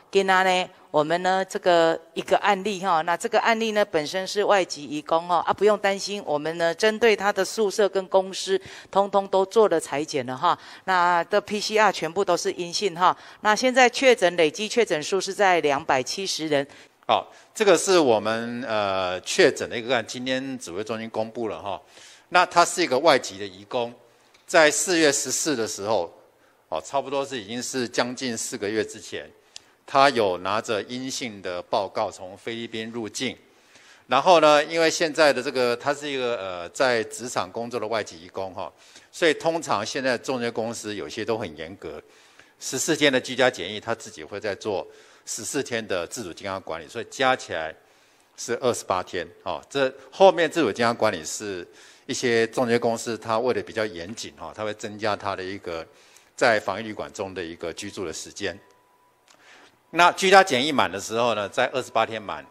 今天呢，我们呢这个一个案例哈，那这个案例呢本身是外籍移工哈不用担心，我们呢针对他的宿舍跟公司，通通都做了采检了哈。那的 PCR 全部都是阴性哈。那现在累计确诊数是在270人。 好，这个是我们确诊的一个案，今天指挥中心公布了哈。那他是一个外籍的移工，在4月14的时候，差不多已经是将近4个月之前。他有拿着阴性的报告从菲律宾入境，然后呢，因为现在的这个他是一个在职场工作的外籍移工哈，所以通常现在中介公司有些都很严格，14天的居家检疫，他自己会在做14天的自主健康管理，所以加起来是28天哦。这后面自主健康管理是一些中介公司他为了比较严谨哈，他会增加他的一个在防疫旅馆中的一个居住的时间。那居家检疫满的时候呢，在28天满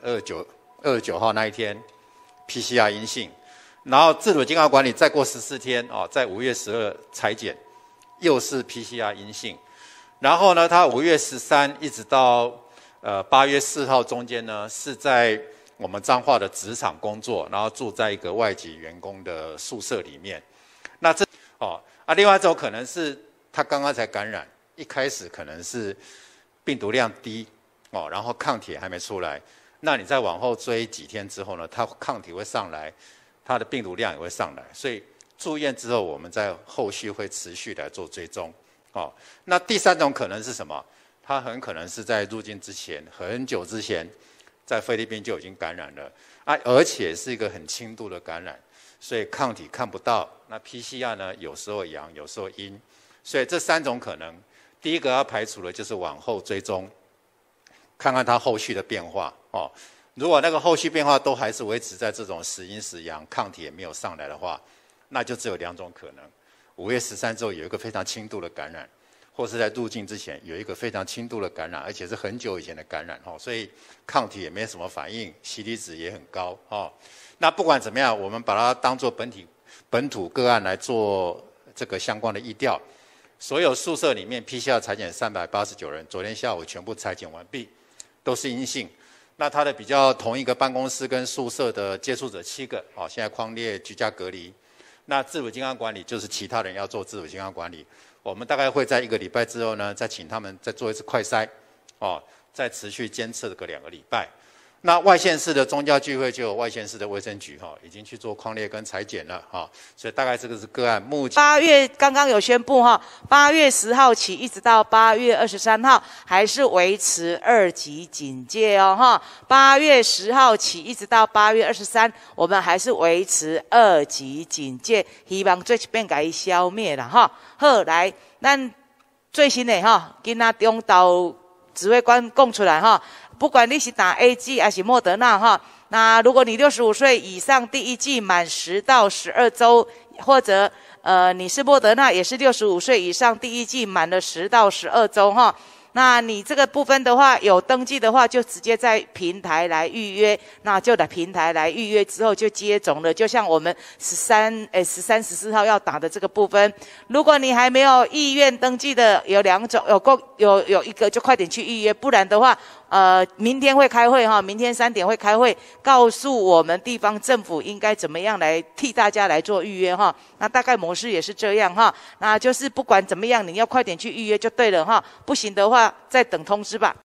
29号那一天 PCR 阴性，然后自主健康管理再过14天在5月12采检又是 PCR 阴性，然后呢他5月13一直到8月4号中间呢是在我们彰化的职场工作，然后住在一个外籍员工的宿舍里面。那这另外一种可能是他刚刚才感染，一开始可能是病毒量低然后抗体还没出来，那你再往后追几天之后呢，它抗体会上来，它的病毒量也会上来，所以住院之后我们在后续会持续来做追踪。那第三种可能是什么？它很可能是在入境之前很久之前在菲律宾就已经感染了而且是一个很轻度的感染，所以抗体看不到，那 PCR 呢有时候阳有时候阴，所以这3种可能，第一个要排除的就是往后追踪，看看它后续的变化如果那个后续变化都还是维持在这种时阴时阳，抗体也没有上来的话，那就只有2种可能：5月13之后有一个非常轻度的感染，或是在入境之前有一个非常轻度的感染，而且是很久以前的感染所以抗体也没什么反应，CD值也很高那不管怎么样，我们把它当作本土个案来做这个相关的疫调。所有宿舍里面 PCR 采检389人，昨天下午全部采检完毕，都是阴性。那他的比较同一个办公室跟宿舍的接触者7个现在匡列居家隔离。那自主健康管理就是其他人要做自主健康管理，我们大概会在1个礼拜之后呢，再请他们再做一次快筛再持续监测个2个礼拜。那外县市的宗教聚会就有外县市的卫生局已经去做匡列跟采检了所以大概这个是个案。目前 8月刚刚有宣布8月10号起一直到8月23号还是维持2级警戒8月10号起一直到8月23，我们还是维持2级警戒，希望最起码给它消灭了好，来，咱最新的今仔中岛指挥官讲出来不管你是打 AZ 还是莫德纳那如果你65岁以上，第1剂满10到12周，或者你是莫德纳也是65岁以上，第1剂满了10到12周那你这个部分的话，有登记的话，就直接在平台来预约，那就在平台来预约之后就接种了。就像我们13、14号要打的这个部分，如果你还没有意愿登记的，有2种，有一个就快点去预约，不然的话，明天会开会明天3点会开会，告诉我们地方政府应该怎么样来替大家来做预约那大概模式也是这样那就是不管怎么样，你要快点去预约就对了不行的话再等通知吧。